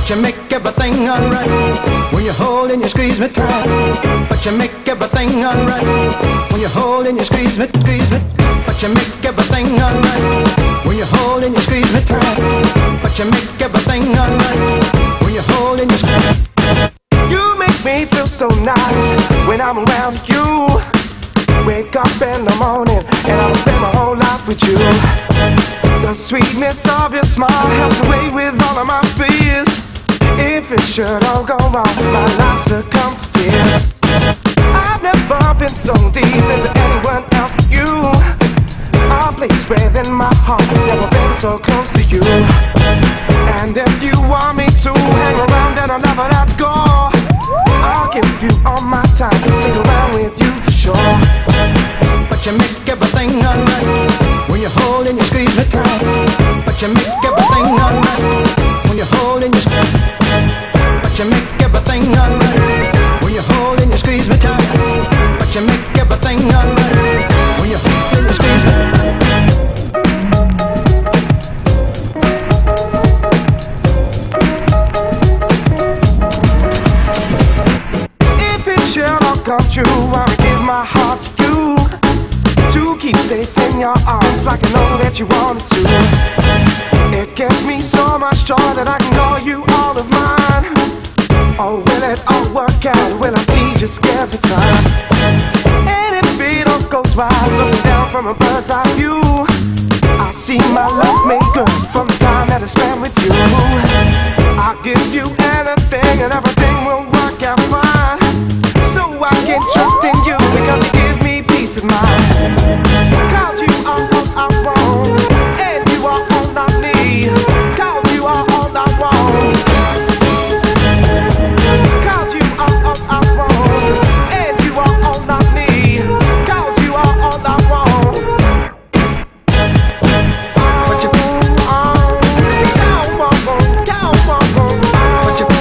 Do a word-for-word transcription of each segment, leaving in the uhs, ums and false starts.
but you make everything alright. When you hold and you squeeze me tight, but you make everything alright. When you hold and you squeeze me, squeeze me, but you make everything alright. When you hold and you squeeze me tight, but you make everything alright. When you hold and you squeeze. You make me feel so nice when I'm around you. Wake up in the morning and I'll spend my whole life with you. The sweetness of your smile helps away with all of my fears. If it should all go wrong, my life succumb to tears. I've never been so deep into anyone else but you. A place within my heart, never been so close to you. And if you want me to hang around and I'll never let go, I'll give you all my time, stick around with you for sure. But you make everything alright. When you hold and you squeeze me tight, but you make everything alright. When you hold and you squeeze, but you make everything alright. When you hold and you squeeze me tight, but you make everything alright. When you hold and you squeeze me. If it shall all come true, I'll give my heart to you, to keep safe in your arms like I know that you wanted to. It gives me so much joy that I can call you all of mine. Oh, will it all work out? Will I see just every time? And if it all goes right, looking down from a bird's eye view, I see my love made good from the time that I spent with you. I'll give you anything and everything will work out fine. So I can trust in you because you give me peace of mind. Cause you are all I want, and you are all I need. Cause you are all I want. Cause you are all I want, and you are all I need. Cause you are all I want. But you, Oh, down, walk on, down, walk on. but you,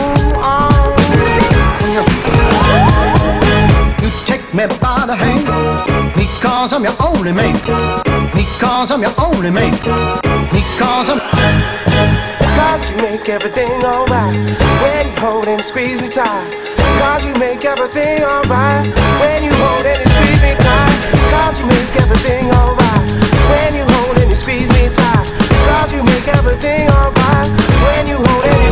Oh, you take me by the hand, because I'm your only man. Because I'm your only man. Because I'm. cause you make everything alright when you hold and squeeze me tight. Cause you make everything alright when you hold and you squeeze me tight. Cause you make everything alright when you hold and you squeeze me tight. Cause you make everything alright when you hold and you